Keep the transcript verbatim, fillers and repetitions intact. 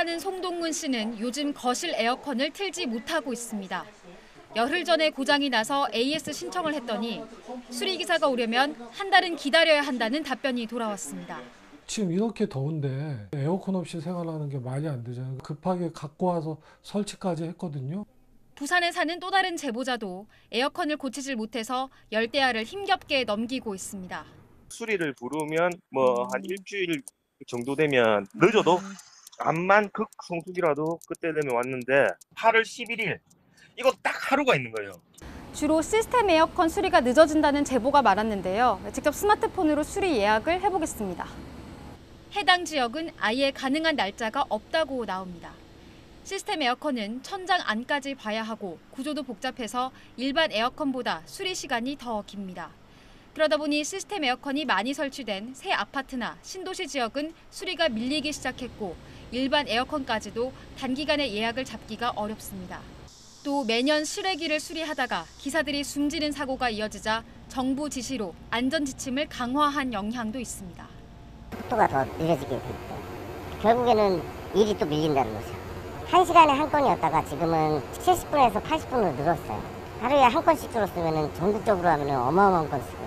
사는 송동문 씨는 요즘 거실 에어컨을 틀지 못하고 있습니다. 열흘 전에 고장이 나서 에이에스 신청을 했더니 수리기사가 오려면 한 달은 기다려야 한다는 답변이 돌아왔습니다. 지금 이렇게 더운데 에어컨 없이 생활하는 게 말이 안 되잖아요. 급하게 갖고 와서 설치까지 했거든요. 부산에 사는 또 다른 제보자도 에어컨을 고치질 못해서 열대야를 힘겹게 넘기고 있습니다. 수리를 부르면 뭐 한 일주일 정도 되면 늦어도 암만 극성수기라도 그때 되면 왔는데 팔월 십일일 이거 딱 하루가 있는 거예요. 주로 시스템 에어컨 수리가 늦어진다는 제보가 많았는데요. 직접 스마트폰으로 수리 예약을 해보겠습니다. 해당 지역은 아예 가능한 날짜가 없다고 나옵니다. 시스템 에어컨은 천장 안까지 봐야 하고 구조도 복잡해서 일반 에어컨보다 수리 시간이 더 깁니다. 그러다 보니 시스템 에어컨이 많이 설치된 새 아파트나 신도시 지역은 수리가 밀리기 시작했고 일반 에어컨까지도 단기간에 예약을 잡기가 어렵습니다. 또 매년 실외기를 수리하다가 기사들이 숨지는 사고가 이어지자 정부 지시로 안전지침을 강화한 영향도 있습니다. 속도가 더 느려지게 됩니다. 결국에는 일이 또 밀린다는 거죠. 한 시간에 한 건이었다가 지금은 칠십 분에서 팔십 분으로 늘었어요. 하루에 한 건씩 줄었으면 전국적으로 하면 어마어마한 건 쓰고